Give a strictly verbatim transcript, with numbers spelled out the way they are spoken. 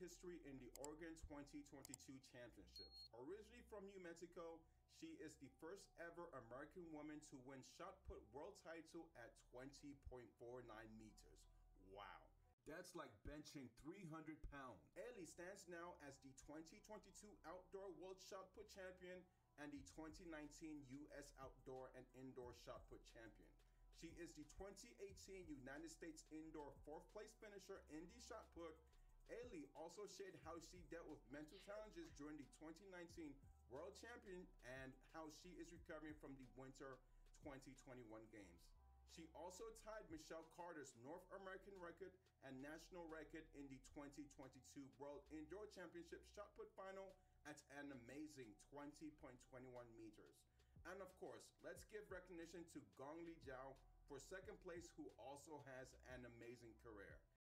history in the Oregon twenty twenty-two Championships. Originally from New Mexico, she is the first ever American woman to win shot put world title at twenty point four nine meters. Wow. That's like benching three hundred pounds. Ealey stands now as the twenty twenty-two Outdoor World Shot Put Champion and the twenty nineteen U S Outdoor and Indoor Shot Put Champion. She is the twenty eighteen United States Indoor fourth place finisher in the shot put. Ealey also shared how she dealt with mental challenges during the twenty nineteen World Champion and how she is recovering from the Winter twenty twenty-one Games. She also tied Michelle Carter's North American record and national record in the twenty twenty-two World Indoor Championship shot put final at an amazing twenty point two one meters. And of course, let's give recognition to Gong Li Jiao for second place, who also has an amazing career.